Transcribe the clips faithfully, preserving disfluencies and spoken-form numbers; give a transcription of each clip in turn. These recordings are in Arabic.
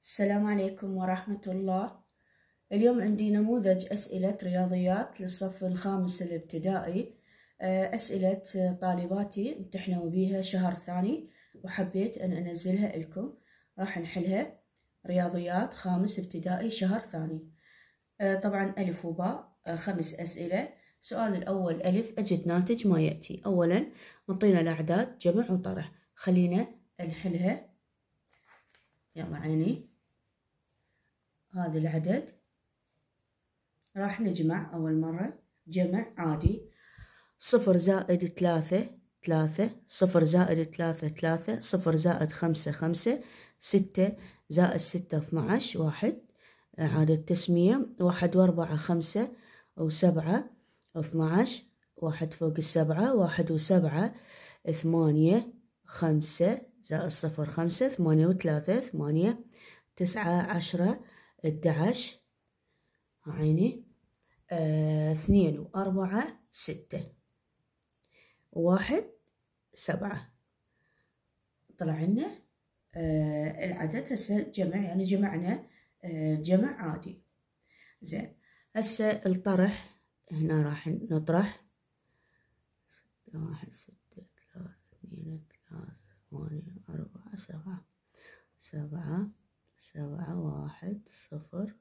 السلام عليكم ورحمة الله. اليوم عندي نموذج أسئلة رياضيات للصف الخامس الابتدائي. أسئلة طالباتي امتحنوا بيها شهر ثاني وحبيت أن أنزلها لكم. راح نحلها رياضيات خامس ابتدائي شهر ثاني. طبعا ألف وباء، خمس أسئلة. السؤال الأول ألف، أجد ناتج ما يأتي. أولا نعطينا الأعداد جمع وطرح، خلينا نحلها. يلا عيني، هذا العدد راح نجمع أول مرة جمع عادي. صفر زائد ثلاثة ثلاثة، صفر زائد ثلاثة ثلاثة، صفر زائد خمسة خمسة، ستة زائد ستة اثنا عشر، واحد إعادة تسمية، واحد وأربعة خمسة وسبعة اثنا عشر، واحد فوق السبعة، واحد وسبعة ثمانية، خمسة زائد صفر خمسة، ثمانية وثلاثة ثمانية، تسعة عشرة إحدى عشر، عيني، آه، اثنين وأربعة ستة، واحد سبعة. طلع لنا آه العدد هسه جمع، يعني جمعنا آه جمع عادي. زين، هسه الطرح هنا راح نطرح واحد ستة ثلاثة اثنين ثلاثة ثمانية أربعة سبعة، سبعة سبعة واحد صفر،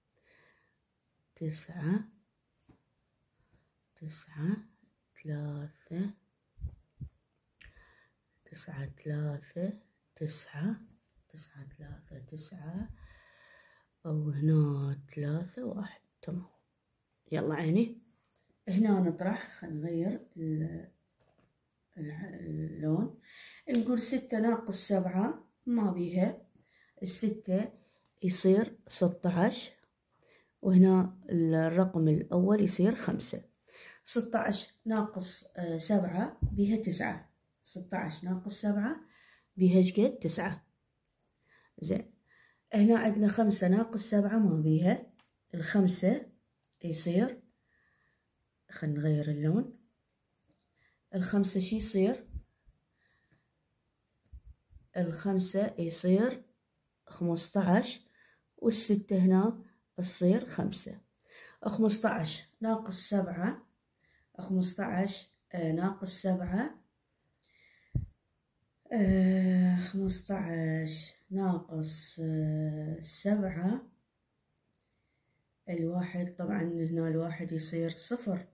تسعة تسعة ثلاثة، تسعة ثلاثة تسعة، تسعة ثلاثة تسعة، أو هنا ثلاثة واحد. تمام. يلا عيني، هنا نطرح، خلينا نغير اللون. نقول ستة ناقص سبعة ما بيها، الستة يصير ستة عشر، وهنا الرقم الأول يصير خمسة. ستة عشر ناقص سبعة بيها تسعة، ستة عشر ناقص سبعة بيها شقد؟ تسعة. زين، هنا عندنا خمسة ناقص سبعة ما بيها، الخمسة يصير، خلينا نغير اللون، الخمسة شي يصير؟ الخمسة يصير خمسة عشر، والستة هنا تصير خمسة. خمسة عشر ناقص سبعة، خمسة عشر ناقص سبعة، خمسة عشر ناقص سبعة، الواحد طبعا هنا الواحد يصير صفر،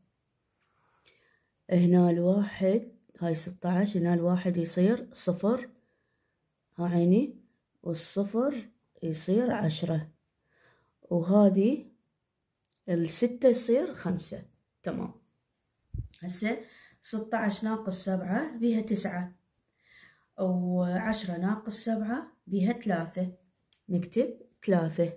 هنا الواحد، هاي ستة عشر، هنا الواحد يصير صفر، ها عيني، والصفر يصير عشرة، وهذه الستة يصير خمسة. تمام. هسه ستة عشر ناقص سبعة بيها تسعة، وعشرة ناقص سبعة بيها ثلاثة، نكتب ثلاثة،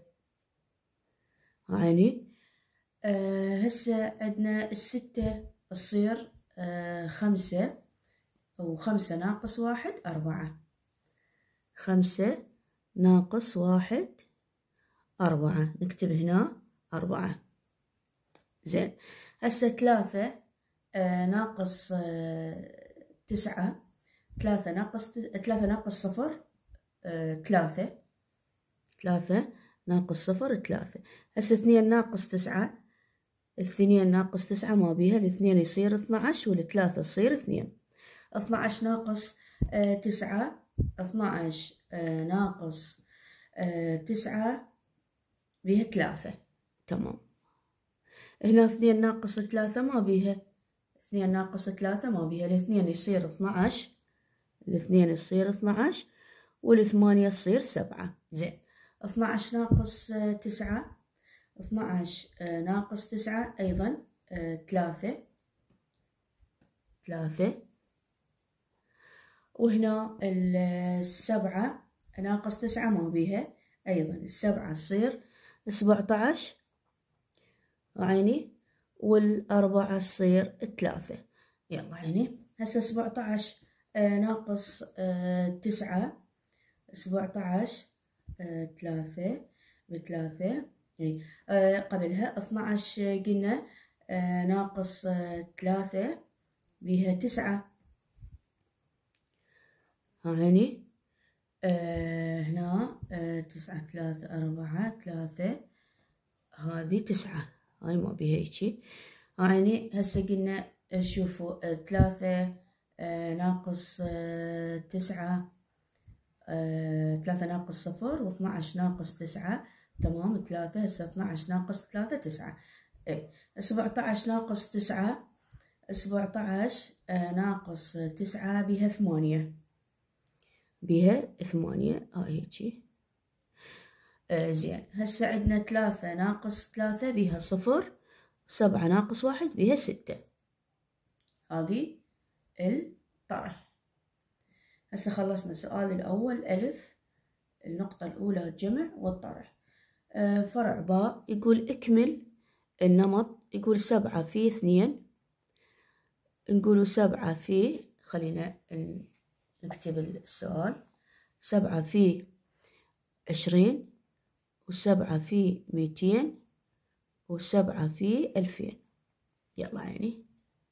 عيني. آه هسه عندنا الستة تصير آه خمسة، وخمسة ناقص واحد أربعة، خمسة ناقص واحد أربعة، نكتب هنا أربعة. زين، هسه ثلاثة آه ناقص آه تسعة، ثلاثة ناقص ثلاثة ناقص صفر آه ثلاثة، ثلاثة ناقص صفر ثلاثة. هسه اثنين ناقص تسعة، اثنين ناقص تسعة ما بيها، الاثنين يصير اثنا عشر، والثلاثة تصير اثنين. اثنا عشر ناقص آه تسعة، اثنا عشر آه ناقص آه تسعة بيها ثلاثة. تمام. هنا اثنين ناقص ثلاثة ما بيها، اثنين ناقص ثلاثة ما بيها، الاثنين يصير اثنا عشر، الاثنين يصير اثنا عشر، والثمانية تصير سبعة. زين، اثنا عشر ناقص تسعة، اثنا عشر ناقص تسعة أيضا ثلاثة، ثلاثة، وهنا السبعة ناقص تسعة ما بيها، أيضا السبعة تصير سبعة عشر، عيني، والأربعة تصير ثلاثة. يلا عيني، هسه سبعة عشر ناقص تسعة، سبعة عشر ثلاثة بثلاثة، آه قبلها اثنا عشر قلنا آه ناقص آه ثلاثة بيها تسعة، هاني، آه هنا آه تسعة ثلاثة أربعة ثلاثة، هذه تسعة، هاي ما بيها هيجي. يعني هسه قلنا شوفوا آه ثلاثة آه ناقص آه تسعة، آه ثلاثة ناقص صفر، واثناعش ناقص تسعة، تمام. ثلاثة هسه اثناعش ناقص ثلاثة تسعة. اي سبعتاعش ناقص تسعة، سبعتاعش آه ناقص تسعة بيها ثمانية، بيها ثمانية، هاي هيجي. آه زين هسه عندنا ثلاثة ناقص ثلاثة بيها صفر، سبعة ناقص واحد بيها ستة، هذه الطرح. هسه خلصنا السؤال الأول ألف، النقطة الأولى الجمع والطرح. آه فرع باء يقول اكمل النمط، يقول سبعة في اثنين، نقولوا سبعة في، خلينا نكتب السؤال، سبعة في عشرين، وسبعة في ميتين، وسبعة في ألفين. يلا يعني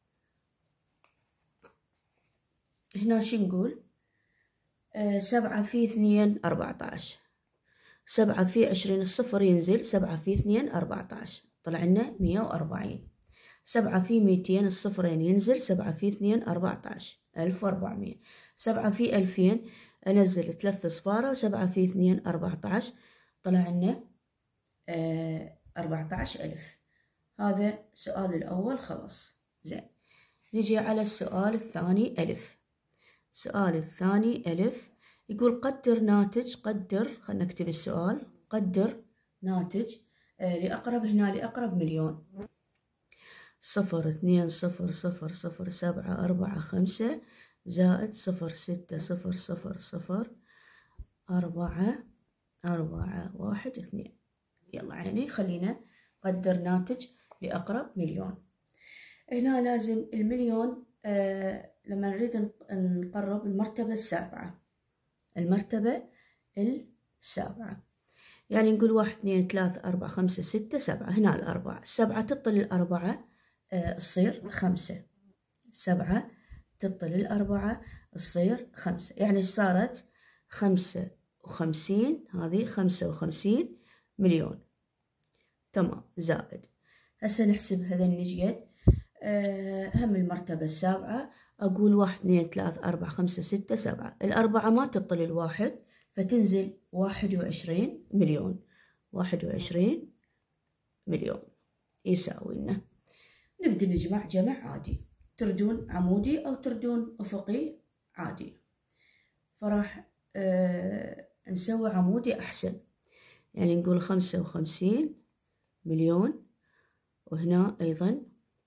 هنا شو نقول؟ آه سبعة في اثنين أربعتاش، سبعة في عشرين الصفر ينزل، سبعة في اثنين أربعتاش، طلع لنا مية وأربعين. سبعة في ميتين الصفرين ينزل، سبعة في اثنين أربعتاش، ألف وأربعمية. سبعة في ألفين أنزل ثلاث صفارة، وسبعة في اثنين أربعتاش، طلع لنا آه أربعتاش ألف. هذا السؤال الأول خلص. زين نجي على السؤال الثاني ألف. السؤال الثاني ألف يقول قدر ناتج، قدر، خلنا نكتب السؤال، قدر ناتج آه لأقرب، هنا لأقرب مليون. صفر اثنين صفر صفر صفر سبعة أربعة خمسة زائد صفر ستة صفر صفر صفر أربعة أربعة واحد اثنين. يلا عيني خلينا قدر ناتج لأقرب مليون. هنا لازم المليون آه لما نريد نقرب المرتبة السابعة، المرتبة السابعة، يعني نقول واحد اثنين ثلاثة أربعة خمسة ستة سبعة، هنا الأربعة، السبعة تطل الأربعة آه تصير خمسة، سبعة تطل الأربعة تصير خمسة، يعني صارت خمسة وخمسين، هذه خمسة وخمسين مليون، تمام. زائد هسه نحسب هذا نجد أه هم المرتبة السابعة، أقول واحد اثنين ثلاثة أربعة خمسة ستة سبعة، الأربعة ما تطل الواحد فتنزل واحد وعشرين مليون، واحد وعشرين مليون يساوي لنا. نبدأ نجمع جمع عادي، تردون عمودي أو تردون أفقي عادي، فراح أه نسوي عمودي أحسن، يعني نقول خمسة وخمسين مليون، وهنا أيضا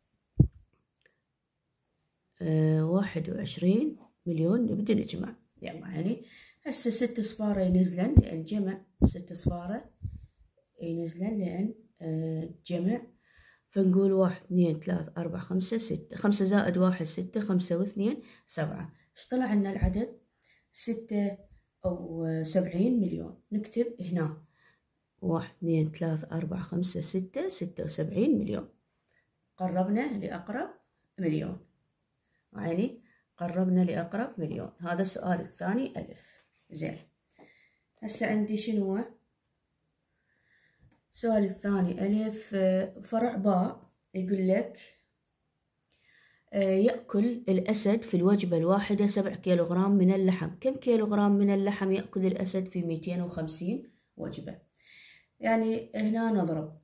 أه واحد وعشرين مليون. نبدأ نجمع، يلا يعني هسه ست صفارة ينزلن لأن جمع، ست صفارة ينزلن لأن أه جمع، فنقول واحد اثنين ثلاثة أربعة خمسة ستة، خمسة زائد واحد ستة، خمسة واثنين سبعة، ايش طلع لنا العدد؟ ستة أو سبعين مليون. نكتب هنا واحد اثنين ثلاثة أربعة خمسة ستة، ستة وسبعين مليون. قربنا لأقرب مليون، يعني قربنا لأقرب مليون. هذا السؤال الثاني ألف. زين هسه عندي شنو السؤال الثاني ألف؟ فرع باء يقول لك يأكل الأسد في الوجبة الواحدة سبع كيلوغرام من اللحم، كم كيلوغرام من اللحم يأكل الأسد في مئتين وخمسين وجبة؟ يعني هنا نضرب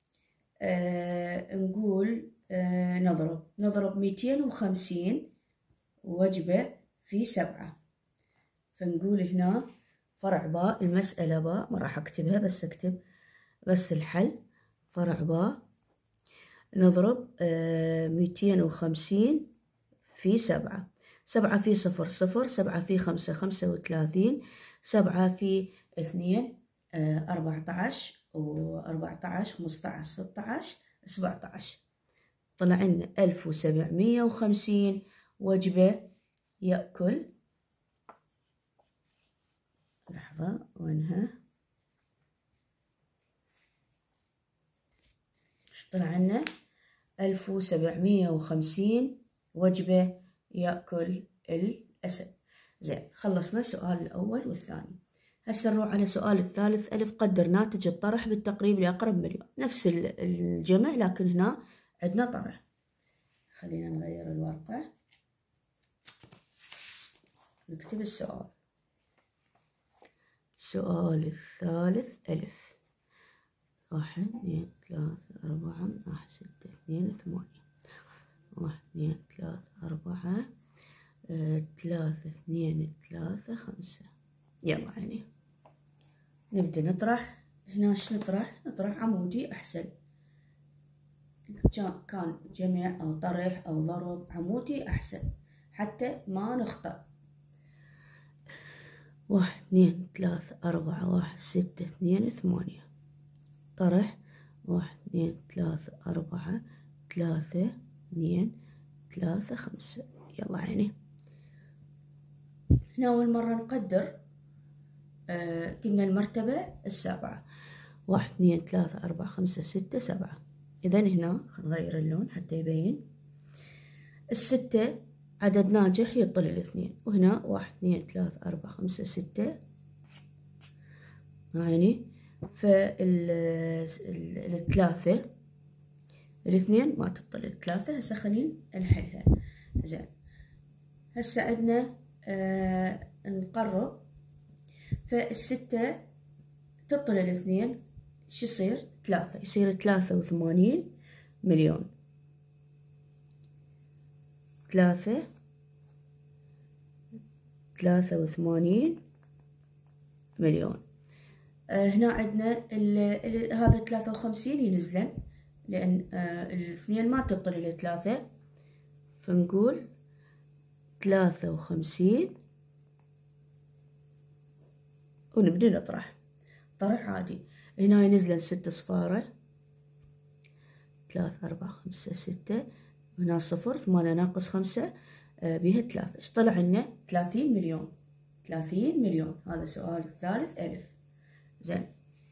آه نقول آه نضرب نضرب مئتين وخمسين وجبة في سبعة، فنقول هنا فرع باء، المسألة باء، ما راح أكتبها بس أكتب بس الحل. فرع باء نضرب آه مئتين وخمسين في سبعة، سبعة في صفر صفر، سبعة في خمسة خمسة وثلاثين، سبعة في اثنين آه أربعة عشر، وأربعة عشر خمسة عشر ستة عشر سبعة عشر، طلع لنا ألف وسبعمية وخمسين وجبة يأكل. لحظة وينها؟ طلع لنا ألف وسبعمية وخمسين وجبة يأكل الأسد. زين، خلصنا السؤال الأول والثاني. هسه نروح على سؤال الثالث ألف. قدر ناتج الطرح بالتقريب لأقرب مليون. نفس الجمع لكن هنا عندنا طرح. خلينا نغير الورقة، نكتب السؤال. السؤال الثالث ألف. واحد اثنين ثلاثة أربعة واحد ستة اثنين ثمانية. واحد اثنين ثلاثة أربعة اه ثلاثة اثنين ثلاثة خمسة. يلا عيني نبدأ نطرح. هنا شو نطرح؟ نطرح عمودي أحسن. كان جمع أو طرح أو ضرب، عمودي أحسن حتى ما نخطأ. واحد اثنين ثلاثة أربعة واحد ستة اثنين ثمانية. طرح واحد اثنين ثلاثة أربعة ثلاثة اثنين ثلاثة خمسة. يلا عيني هنا أول مرة نقدر. آه قلنا المرتبة السابعة. واحد اثنين ثلاثة أربعة خمسة ستة سبعة. إذن هنا نغير اللون حتى يبين. الستة عدد ناجح يطل الاثنين، وهنا واحد اثنين ثلاثة أربعة خمسة ستة. عيني فالثلاثة الاثنين ما تطل الثلاثة. هسه خلينا نحلها. زين هسه عندنا آه نقرب. فالستة تطل الاثنين شو يصير؟ ثلاثة. يصير ثلاثة وثمانين مليون. ثلاثة ثلاثة وثمانين مليون. آه هنا عندنا ال ال هذا ثلاثة وخمسين ينزلن لأن آه الاثنين ما تطل إلى ثلاثة، فنقول ثلاثة وخمسين ونبدأ نطرح. طرح عادي. هنا ينزلن ستة صفارة. ثلاثة أربعة خمسة ستة. هنا صفر. ثمانية ناقص خمسة آه بيها ثلاثة. ايش طلع لنا؟ ثلاثين مليون. ثلاثين مليون. هذا السؤال الثالث ألف. زين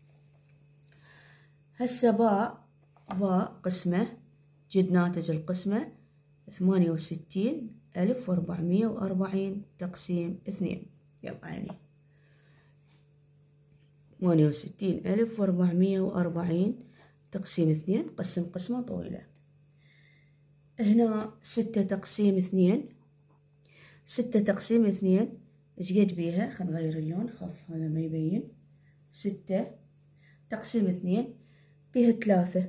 هسه باء. باء قسمة. جد ناتج القسمة ثمانية وستين ألف وأربعمية وأربعين تقسيم اثنين. يلا عيني ثمانية وستين ألف وأربعمية وأربعين تقسيم اثنين. قسم قسمة طويلة. هنا ستة تقسيم اثنين. ستة تقسيم اثنين ايش قد بيها؟ خلينا نغير اللون خاف هذا ما يبين. ستة تقسيم اثنين بيها ثلاثة.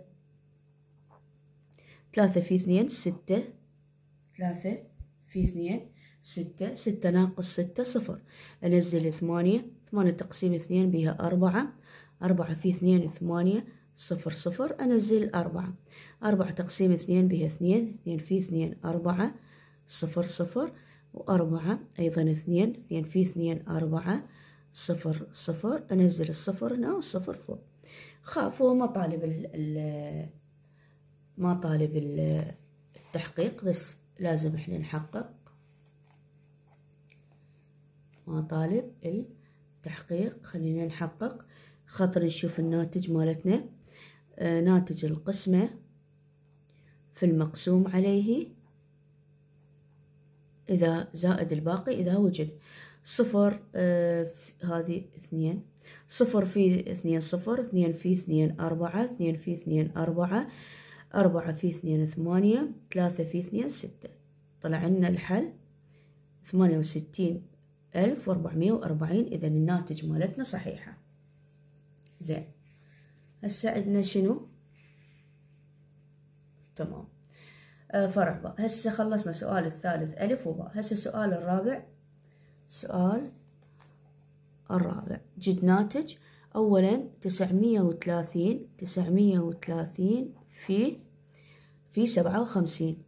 ثلاثة في اثنين ستة. ثلاثة في اثنين ستة. ستة ناقص ستة صفر. أنزل ثمانية. ثمانية تقسيم اثنين بيها أربعة. أربعة في اثنين ثمانية. صفر صفر. أنزل أربعة. أربعة تقسيم اثنين بيها اثنين. اثنين في اثنين أربعة. صفر صفر. وأربعة أيضا اثنين. اثنين في اثنين أربعة. صفر صفر. أنزل الصفر هنا والصفر فوق. خاف هو ما طالب ال ال ما طالب التحقيق، بس لازم احنا نحقق. ما طالب التحقيق. خلينا نحقق خاطر نشوف الناتج مالتنا. آه ناتج القسمة في المقسوم عليه إذا زائد الباقي إذا وجد. صفر آه هذه اثنين. صفر في اثنين صفر. اثنين في اثنين أربعة. اثنين في اثنين أربعة. أربعة في اثنين ثمانية. ثلاثة في اثنين ستة. طلع لنا الحل ثمانية وستين ألف وأربعمية وأربعين. إذا الناتج مالتنا صحيحة. زين هسه عندنا شنو؟ تمام. آه فرع باء. هسه خلصنا سؤال الثالث ألف وباء. هسه السؤال الرابع. سؤال الرابع جد ناتج. أولا تسعمية وثلاثين. تسعمية وثلاثين في في سبعة وخمسين.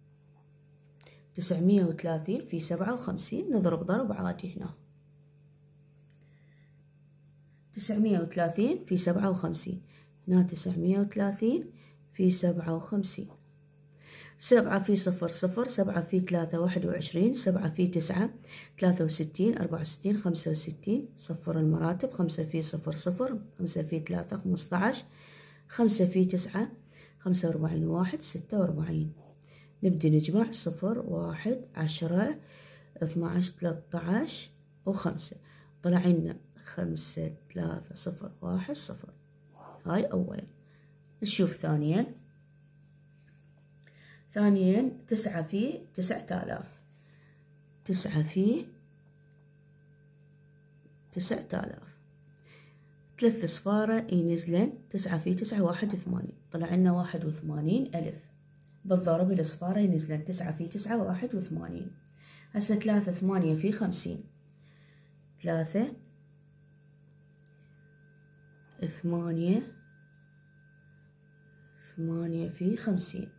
تسعمية وثلاثين في سبعة وخمسين. نضرب ضرب عادي. هنا تسعمية وثلاثين في سبعة وخمسين. هنا تسعمية وثلاثين في سبعة وخمسين. سبعة في صفر صفر. سبعة في ثلاثة واحد وعشرين. سبعة في تسعة ثلاثة وستين. أربعة وستين خمسة وستين. صفر المراتب. خمسة في صفر صفر. خمسة في ثلاثة خمسة عشر. خمسة في تسعة خمسة وأربعين. واحد ستة وأربعين. نبدأ نجمع. صفر واحد عشرة اثناعش ثلاثة عشر وخمسة، طلع لنا خمسة ثلاثة صفر واحد صفر. هاي أولا. نشوف ثانيا. ثانيا تسعة في تسعة آلاف، تسعة في تسعة آلاف، ثلاث صفارة ينزلن، تسعة في تسعة واحد وثمانين، طلع لنا واحد وثمانين ألف. بالضرب الصفارة ينزلن تسعة في تسعة واحد وثمانين. هسه ثلاثة ثمانية في خمسين، ثلاثة ثمانية ثمانية في خمسين،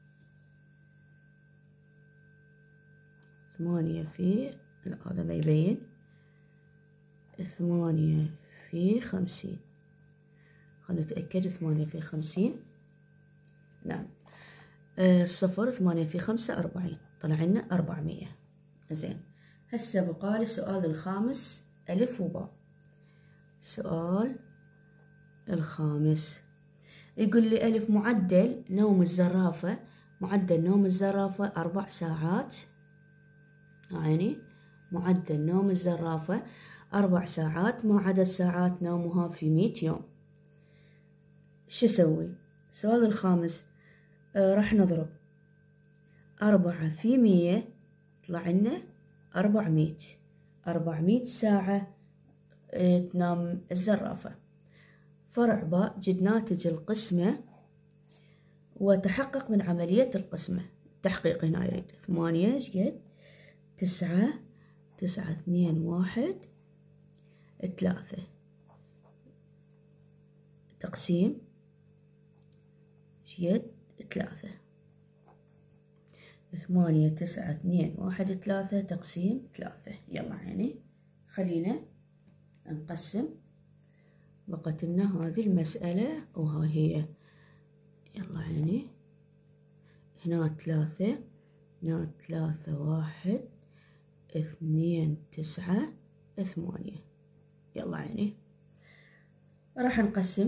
ثمانية في، لا هذا ما يبين، ثمانية في خمسين. خلنا نتأكد. ثمانية في خمسين، نعم. آه صفر. ثمانية في خمسة أربعين، طلع لنا أربعمية. زين. هسه بقى السؤال الخامس ألف وباء. السؤال الخامس يقول لي ألف معدل نوم الزرافة، معدل نوم الزرافة أربع ساعات، يعني معدل نوم الزرافة أربع ساعات، ما عدد ساعات نومها في مئة يوم. شو اسوي؟ السؤال الخامس آه راح نضرب أربعة في مية، طلع لنا أربعمية. أربعمية ساعة آه تنام الزرافة. فرع باء جد ناتج القسمة وتحقق من عملية القسمة. التحقيق هنا يريد ثمانية شقد تسعة، تسعة اثنين واحد ثلاثة، تقسيم شقد ثلاثة. ثمانية تسعة اثنين واحد ثلاثة تقسيم ثلاثة. يلا عيني خلينا نقسم. بقت لنا هذه المسألة وها هي. يلا عيني هنا ثلاثة، هنا ثلاثة واحد اثنين تسعة ثمانية. يلا عيني راح نقسم.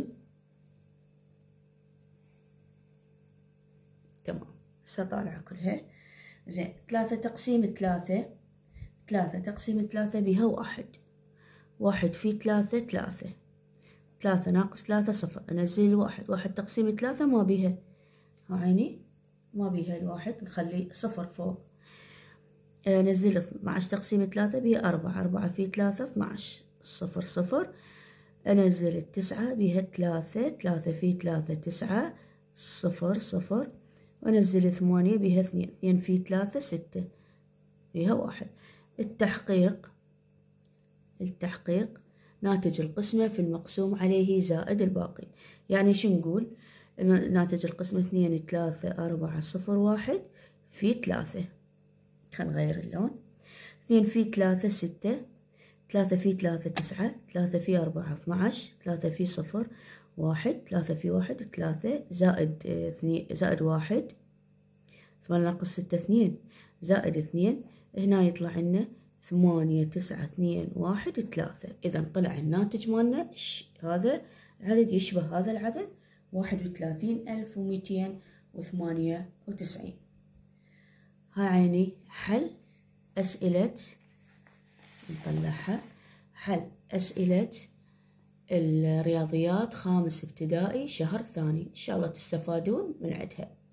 تمام. هسه طالعة كلها. زين. ثلاثة تقسيم ثلاثة، ثلاثة تقسيم ثلاثة بها واحد، واحد في ثلاثة ثلاثة، ثلاثة ناقص ثلاثة صفر، أنزل الواحد، واحد تقسيم ثلاثة ما بيها، ها عيني ما بيها الواحد، نخلي صفر فوق. نزل اثناعش تقسيم ثلاثة بيها أربعة، أربعة في ثلاثة اثناعش، صفر صفر. أنزل التسعة بيها ثلاثة، ثلاثة في ثلاثة تسعة، صفر صفر. وأنزل ثمانية بيها اثنين، اثنين في ثلاثة ستة، بيها واحد. التحقيق، التحقيق ناتج القسمة في المقسوم عليه زائد الباقي. يعني شو نقول؟ ناتج القسمة اثنين ثلاثة أربعة صفر واحد في ثلاثة. خلينا نغير اللون. اثنين في ثلاثة ستة، ثلاثة في ثلاثة تسعة، ثلاثة في أربعة اثناعش، ثلاثة في صفر واحد، ثلاثة في واحد ثلاثة، زائد اثنين زائد واحد، ثمانية ناقص ستة اثنين، زائد اثنين. هنا يطلع لنا ثمانية تسعة اثنين واحد ثلاثة. إذا طلع الناتج مالنا هذا العدد يشبه هذا العدد، واحد وثلاثين ألف ومئتين وثمانية وتسعين. ها عيني حل أسئلة، نطلعها حل أسئلة الرياضيات خامس ابتدائي شهر ثاني. إن شاء الله تستفادون من عندها.